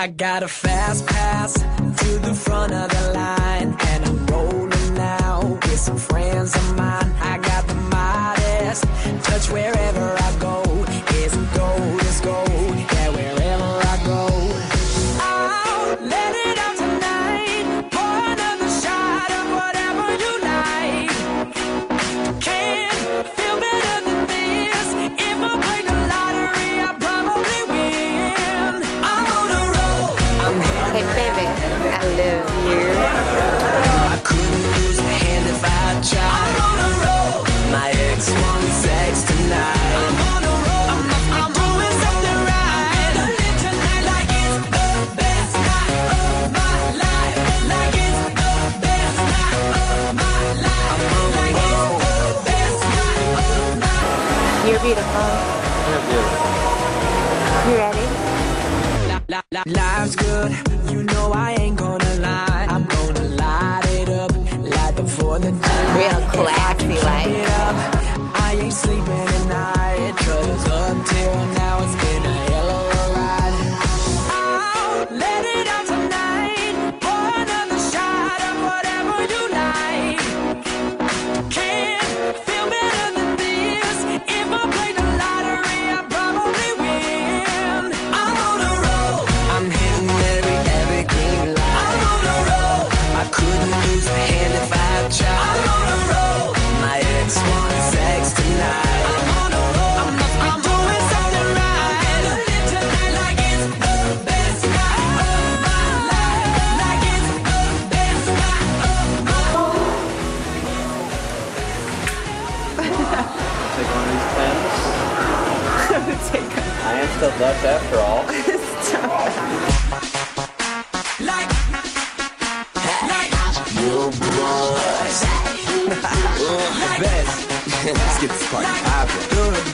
I got a fast pass to the front of the line, and I'm rolling now with some friends of mine. I got the modest touch wherever I go. It's gold, it's gold, yeah, wherever I go. I'll let it out tonight, pour another shot of whatever you like. Can't feel better than this. If I play the lottery, I probably win. I'm on a roll. Hey baby, I love you. I couldn't lose a hand if I tried. I'm on a roll. My ex wants sex tonight. I'm on a roll. I'm doing something right. Live tonight like it's the best night of my life. Like it's the best night of my life. Like it's the best night of my life. You're beautiful. You're beautiful. You ready? Life's good, you know I ain't gonna lie. I'm gonna light it up, light the 4th of July. Real classy like. It up, I ain't sleeping at night, 'cause up till now it's been a hell of a ride. I'll let it out tonight, pour another shot of whatever you like. Can't feel better than this. If I play the lottery, I probably win. I'm on a roll. I'm hitting every green light. I'm on a roll. I couldn't lose a hand if I tried. I'm on a roll. My ex wants sex tonight. I'm on a roll. I'm doing something right. Live tonight like it's the best night of my life. Like it's the best night of my life. Take one of these pens. Take a I am still Dutch after all. Like your boys. Best. Let's get this party poppin'. Good